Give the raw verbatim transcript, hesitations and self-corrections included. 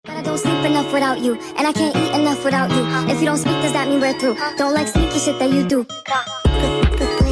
But I don't sleep enough without you, and I can't eat enough without you. If you don't speak, does that mean we're through? Don't like sneaky shit that you do.